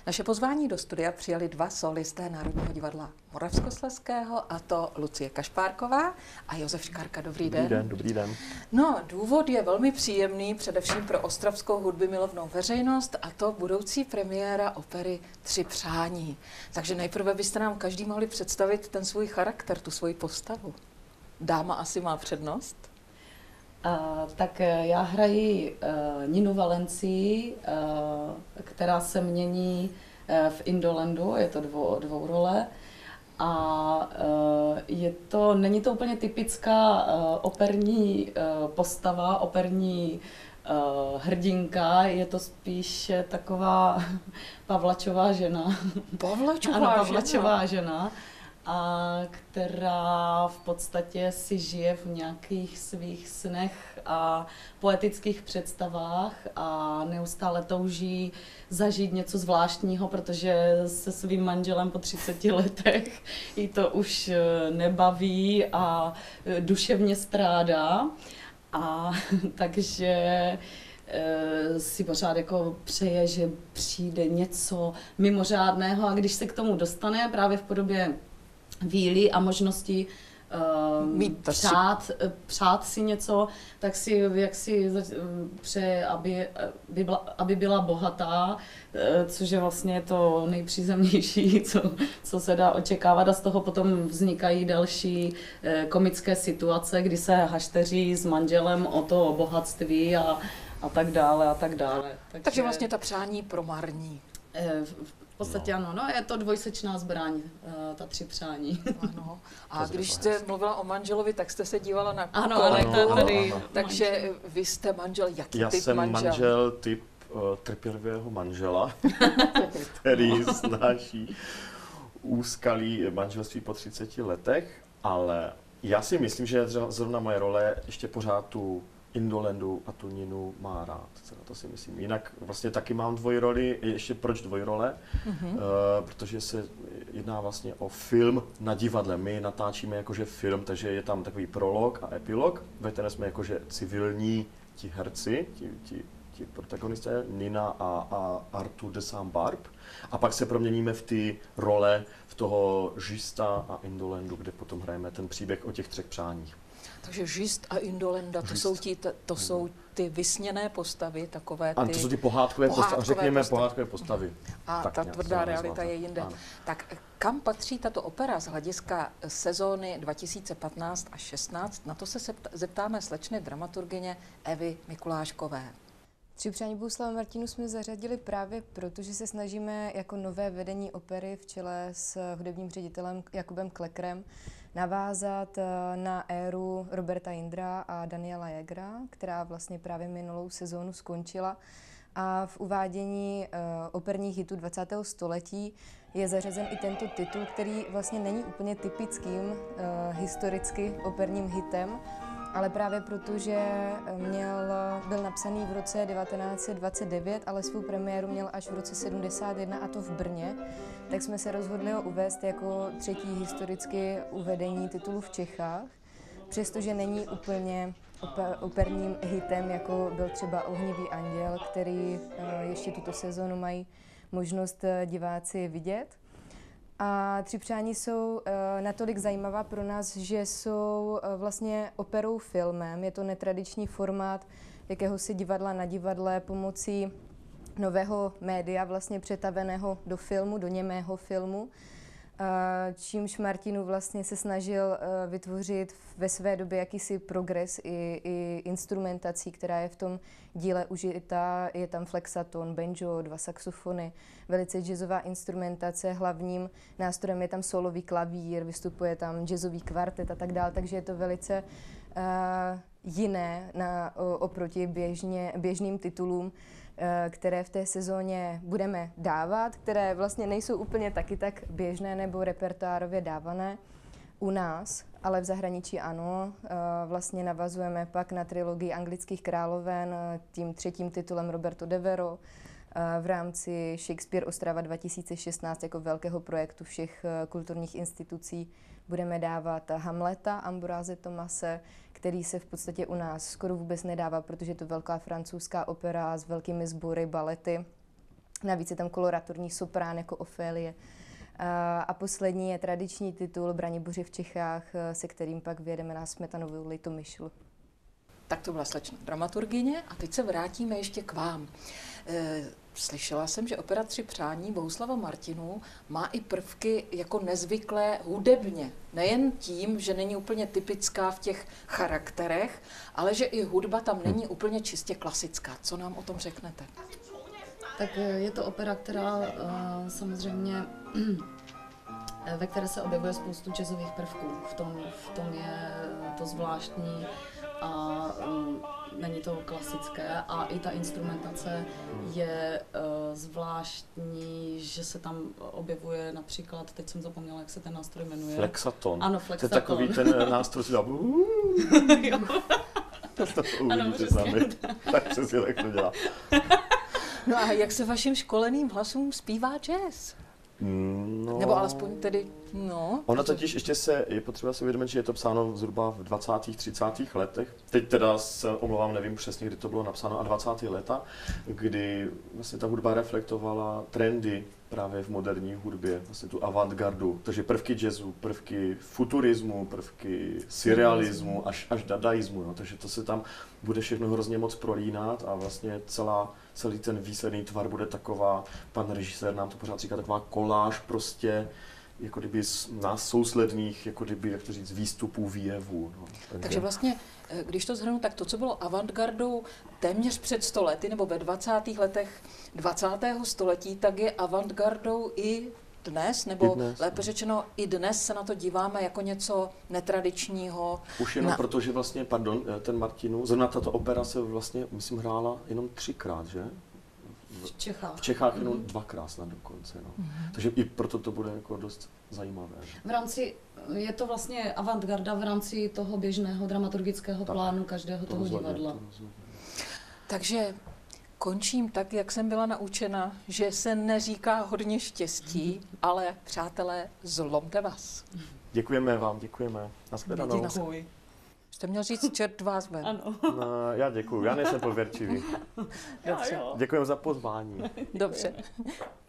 Naše pozvání do studia přijali dva solisté Národního divadla Moravskoslezského, a to Lucie Kašpárková a Josef Škárka. Dobrý den. Dobrý den, dobrý den. No, důvod je velmi příjemný, především pro ostravskou hudbymilovnou veřejnost, a to budoucí premiéra opery Tři přání. Takže nejprve byste nám každý mohli představit ten svůj charakter, tu svoji postavu. Dáma asi má přednost. Tak já hraji Ninu Valencii, která se mění v Indolandu, je to dvourole. A není to úplně typická operní postava, operní hrdinka, je to spíš taková Pavlačová žena. Pavlačová žena. A která v podstatě si žije v nějakých svých snech a poetických představách a neustále touží zažít něco zvláštního, protože se svým manželem po 30 letech jí to už nebaví a duševně strádá. A takže si pořád jako přeje, že přijde něco mimořádného, a když se k tomu dostane právě v podobě víly a možnosti přát si něco, tak si přeje, aby byla bohatá, což je vlastně to nejpřízemnější, co se dá očekávat, a z toho potom vznikají další komické situace, kdy se hašteří s manželem o to bohatství a tak dále a tak dále. Takže vlastně ta přání promarní. V podstatě ano, no, je to dvojsečná zbraň, ta Tři přání. Ano. A když jste mluvila o manželovi, tak jste se dívala na kolegu. Takže vy jste manžel, jaký já typ jsem manžel typ trpělivého manžela, který snáší úskalí manželství po 30 letech, ale já si myslím, že zrovna moje role ještě pořád tu Indolandu a tu Ninu má rád, to si myslím. Jinak vlastně taky mám dvojroli, ještě proč dvojrole? Protože se jedná vlastně o film na divadle. My natáčíme jakože film, takže je tam takový prolog a epilog, ve kterém jsme jakože civilní ti herci, ti protagonisté, Nina a Arthur de Saint-Barbe, a pak se proměníme v ty role v toho Žista a Indolandu, kde potom hrajeme ten příběh o těch třech přáních. Takže Žist a Indolenda, to jsou ty vysněné postavy, takové ty... Ano, to jsou ty pohádkové postavy, řekněme pohádkové postavy. A tak ta tvrdá realita je jinde. Ano. Tak kam patří tato opera z hlediska sezóny 2015 až 16? Na to se zeptáme slečny dramaturgyně Evy Mikuláškové. Tři přání Bohuslava Martinů jsme zařadili právě proto, že se snažíme jako nové vedení opery v čele s hudebním ředitelem Jakubem Klekrem navázat na éru Roberta Jindra a Daniela Jägra, která vlastně právě minulou sezónu skončila. A v uvádění operních hitů 20. století je zařazen i tento titul, který vlastně není úplně typickým historicky operním hitem, ale právě proto, že byl napsaný v roce 1929, ale svou premiéru měl až v roce 71, a to v Brně, tak jsme se rozhodli ho uvést jako třetí historicky uvedení titulu v Čechách, přestože není úplně operním hitem, jako byl třeba Ohnivý anděl, který ještě tuto sezonu mají možnost diváci vidět. A Tři přání jsou natolik zajímavá pro nás, že jsou vlastně operou filmem. Je to netradiční formát jakéhosi divadla na divadle pomocí nového média, vlastně přetaveného do filmu, do němého filmu, čímž Martinů vlastně se snažil vytvořit ve své době jakýsi progres i instrumentací, která je v tom díle užitá. Je tam flexaton, banjo, 2 saxofony, velice jazzová instrumentace, hlavním nástrojem je tam solový klavír, vystupuje tam jazzový kvartet a tak dále, takže je to velice jiné oproti běžným titulům, které v té sezóně budeme dávat, které vlastně nejsou úplně taky tak běžné nebo repertoárově dávané u nás, ale v zahraničí ano. Vlastně navazujeme pak na trilogii Anglických královen tím třetím titulem Roberto de Vero v rámci Shakespeare Ostrava 2016 jako velkého projektu všech kulturních institucí. Budeme dávat Hamleta Ambroise Thomase, který se v podstatě u nás skoro vůbec nedává, protože je to velká francouzská opera s velkými sbory, balety. Navíc je tam koloraturní soprán jako Ofélie. A poslední je tradiční titul Braniboři v Čechách, se kterým pak vyjedeme na Smetanovou Litomyšl. Tak to byla slečna dramaturgyně a teď se vrátíme ještě k vám. Slyšela jsem, že opera Tři přání Bohuslava Martinů má i prvky jako nezvyklé hudebně. Nejen tím, že není úplně typická v těch charakterech, ale že i hudba tam není úplně čistě klasická. Co nám o tom řeknete? Tak je to opera, která samozřejmě, ve které se objevuje spoustu jazzových prvků. V tom je to zvláštní a není to klasické a i ta instrumentace je zvláštní, že se tam objevuje například, teď jsem zapomněla, jak se ten nástroj jmenuje. Flexaton. Ano, flexaton. To je takový ten nástroj, to uvidíte sami. Tak přesně tak to dělá. No a jak se vašim školeným hlasům zpívá jazz? No, Nebo alespoň tedy, no. Ono totiž ještě je potřeba si uvědomit, že je to psáno zhruba v 20. 30. letech. Teď teda se omlouvám, nevím přesně, kdy to bylo napsáno, a 20. leta, kdy vlastně ta hudba reflektovala trendy právě v moderní hudbě, vlastně tu avantgardu, takže prvky jazzu, prvky futurismu, prvky surrealismu, až dadaismu, no. Takže to se tam bude všechno hrozně moc prolínat a vlastně celý ten výsledný tvar bude taková, pan režisér nám to pořád říká, taková koláž prostě, jako kdyby z nás sousledných, jako kdyby, jak to říct, výstupů, výjevů. No. Takže vlastně, když to shrnu, tak to, co bylo avantgardou téměř před 100 lety, nebo ve 20. letech 20. století, tak je avantgardou i dnes, nebo lépe řečeno, i dnes se na to díváme jako něco netradičního. Už jenom proto, že vlastně, ten Martinů, zrovna tato opera se vlastně, myslím, hrála jenom 3krát, že? V Čechách. V Čechách jenom 2krát snad dokonce, no. Takže i proto to bude jako dost zajímavé. Je to vlastně avantgarda v rámci toho běžného dramaturgického plánu každého toho divadla. Takže končím tak, jak jsem byla naučena, že se neříká hodně štěstí, ale přátelé, zlomte vás. Děkujeme vám, děkujeme. Nashledanou. Děkuji. Jste měl říct, čert vás ven. Ano. No, já děkuju, já nejsem pověrčivý. Dobře. Děkujeme za pozvání. Dobře.